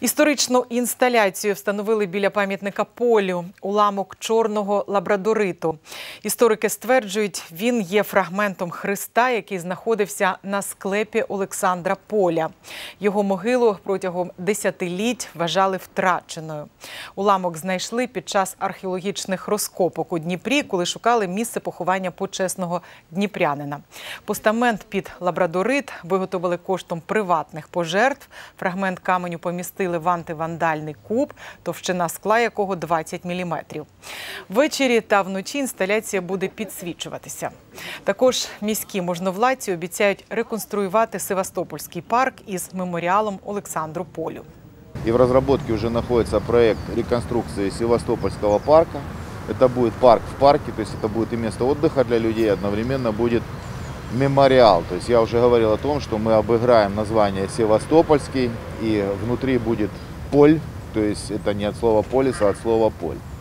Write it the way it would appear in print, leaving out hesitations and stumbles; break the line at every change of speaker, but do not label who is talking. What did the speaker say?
Історичну інсталяцію встановили біля пам'ятника Полю – уламок чорного лабрадориту. Історики стверджують, він є фрагментом хреста, який знаходився на склепі Олександра Поля. Його могилу протягом десятиліть вважали втраченою. Уламок знайшли під час археологічних розкопок у Дніпрі, коли шукали місце поховання почесного дніпрянина. Постамент під лабрадорит виготовили коштом приватних пожертв. Фрагмент каменю помістили в антивандальний куб, товщина скла якого 20 мм. Ввечері та вночі інсталяція буде підсвічуватися. Також міські можновладці обіцяють реконструювати Севастопольський парк із меморіалом Олександру Полю.
И в разработке уже находится проект реконструкции Севастопольского парка. Это будет парк в парке, то есть это будет и место отдыха для людей, одновременно будет мемориал. То есть я уже говорил о том, что мы обыграем название Севастопольский, и внутри будет поль, то есть это не от слова полис, а от слова поль.